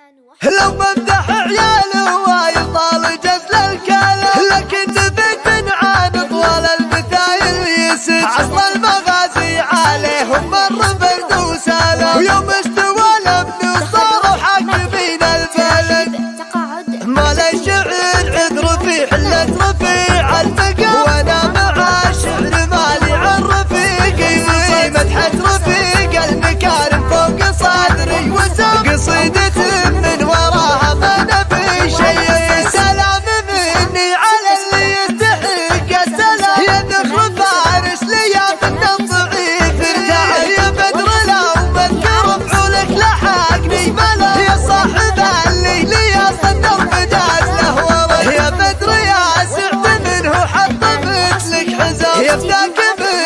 لو بمدح عياله وايد طال جزل الكلام، لكن بنت عن طوال المثايل يسج عصر المغازي عليهم مر برد وسلام، ويوم استوى الامن صاروا حاكمين البلد. ما للشعر عذر في حلة رفيع المقام، وانا مع الشعر مالي عن رفيقي مدحة رفيق المكارم فوق صدري وسام، قصيدة من وراها ما نبي شيء. سلام مني على اللي يستحق السلام، يا ذخر فارس لياقتنا الضعيف ارتاح، يا بدر لو بذكر بحولك لحقني بلا، يا صاحب الليل يا صدر بداس له ورد، يا بدر يا سعد منه حط مثلك حزام، يفداك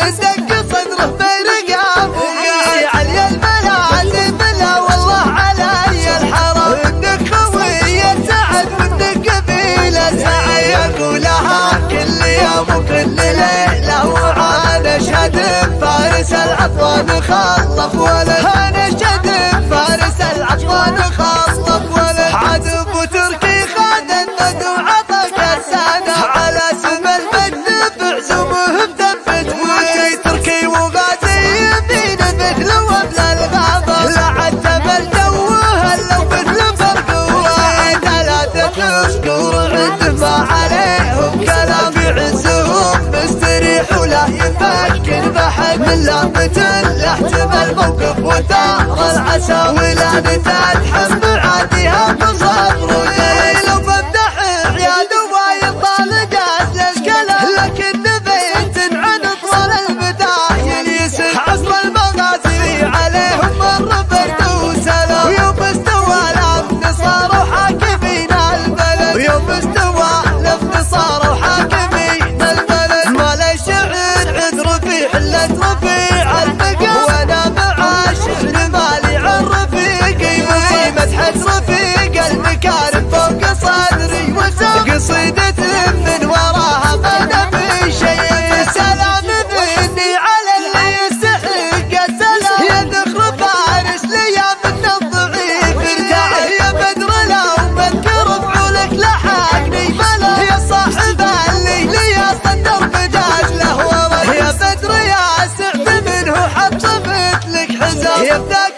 بدق صدره برقام وقاعد علي الملاذ بلا والله علي الحرام، انك خوية سعد وانك قبيلة سعد، يقولها كل يوم وكل ليلة وعاد اشهد فارس العطوان خلف ولد، انا اشهد فارس العطوان خلف ولد، عاد ابو تركي خاد الند وعطاك السنة على سم المجد بعزومه بثبت وي، تركي وغازي يمين مثل وبل الغابة، لا عتب الجو هلو مثل فرقوه، ثلاثة شكور عند ما عليهم كلام، في عزهم مستريح ولا يفكر بحد، من لامة لاحتمل موقف وثار العسى، ولا نتتحم عاديها بصبر. لو بمدح عياده وايد طال جاز للكلام، لكن بنت عن طول المدايل يسد عصر المغازي عليهم مر برد وسلام، ويوم استوى الامن صاروا حاكمين البلد، ويوم استوى الامن صاروا حاكمين البلد. ما للشعر عذر في حلة رفيع المقام، وانا مع الشعر مالي عن رفيقي مدحة رفيق المكارم فوق صدري وسام، قصيدة من وراها ما نبي شيء. سلام مني على اللي يستحق السلام، يا ذخر فارس لياقتنا الضعيف ارتاح، يا بدر لو بذكر بحولك لحقني بلا، يا صاحب الليل يا صدر بداش له ورد، يا بدر يا سعد منه حط مثلك حزام، يفداك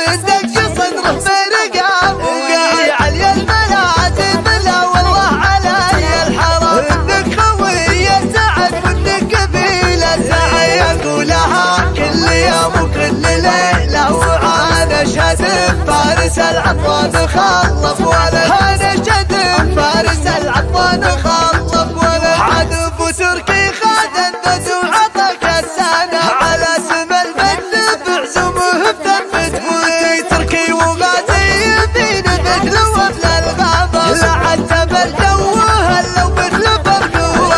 بدق صدره برقام وقاعد علي الملاذ بلا والله علي الحرام، انك خوية سعد وانك قبيلة سعد، يقولها كل يوم وكل ليلة وعاد اشهد فارس العطوان خلف ولد، انا اشهد فارس العطوان خلف ولد، عاد ابو تركي خاد الند وعطاك السنة على سم المجد بعزومه بثبت وي، تركي وغازي يمين مثل وبل الغابة، لا عتب الجو هلو مثل فرقوه،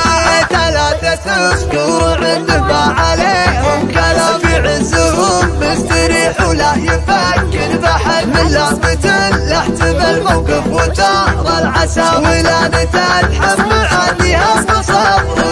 ثلاثة شكور عند ما عليهم كلام، في عزهم مستريح ولا يفكر بحد، من لامة لاحتمل موقف وثار العسى، ولا نتتحم عاديها بصبر.